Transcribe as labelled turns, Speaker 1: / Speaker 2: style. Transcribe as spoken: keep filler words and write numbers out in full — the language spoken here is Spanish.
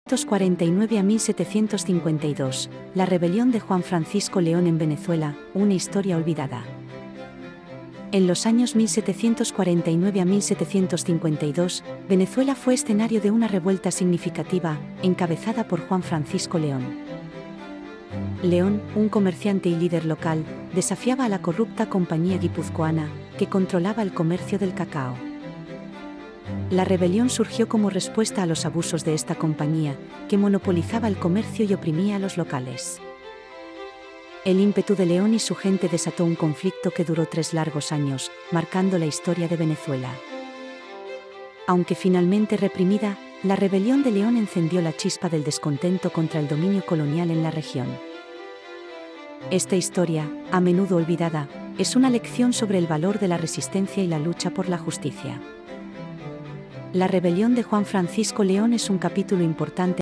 Speaker 1: setecientos cuarenta y nueve a mil setecientos cincuenta y dos, la rebelión de Juan Francisco León en Venezuela, una historia olvidada. En los años mil setecientos cuarenta y nueve a mil setecientos cincuenta y dos, Venezuela fue escenario de una revuelta significativa, encabezada por Juan Francisco León. León, un comerciante y líder local, desafiaba a la corrupta Compañía Guipuzcoana, que controlaba el comercio del cacao. La rebelión surgió como respuesta a los abusos de esta compañía, que monopolizaba el comercio y oprimía a los locales. El ímpetu de León y su gente desató un conflicto que duró tres largos años, marcando la historia de Venezuela. Aunque finalmente reprimida, la rebelión de León encendió la chispa del descontento contra el dominio colonial en la región. Esta historia, a menudo olvidada, es una lección sobre el valor de la resistencia y la lucha por la justicia. La rebelión de Juan Francisco León es un capítulo importante